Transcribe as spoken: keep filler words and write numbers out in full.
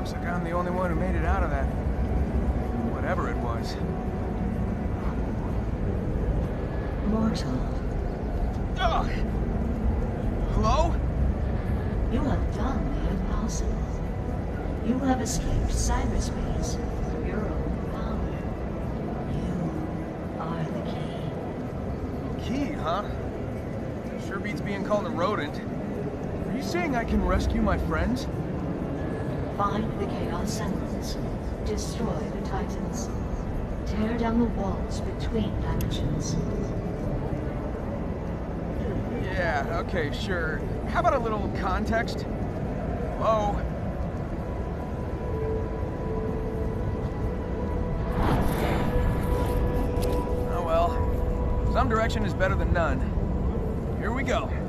Looks like I'm the only one who made it out of that. Whatever it was. Mortal, Ugh! Hello? you have done the impossible. You have escaped cyberspace through your own power. You are the key. Key, huh? Sure beats being called a rodent. Are you saying I can rescue my friends? Find the Chaos Emeralds. Destroy the Titans. Tear down the walls between dimensions. Yeah, okay, sure. How about a little context? Hello? Oh well. Some direction is better than none. Here we go.